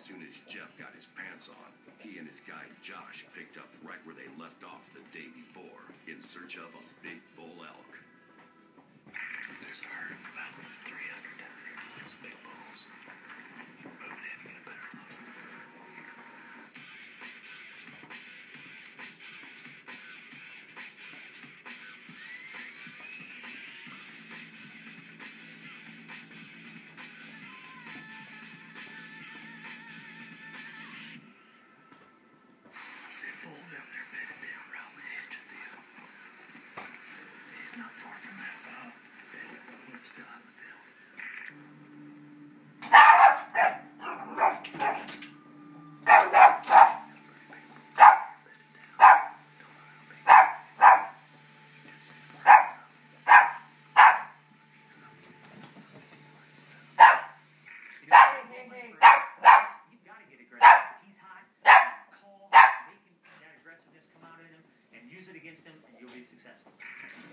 soon as Jeff got his pants on, he and his guide Josh picked up right where they left off the day before, in search of a big bull elk. There's a herd of about 300 down there. It's big bulls. Move it in and get a better look. Not far from that bed. He's still out in the field. Hey. You've got to get aggressive. If he's hot, call, make that aggressiveness come out in him, and use it against him, and you'll be successful.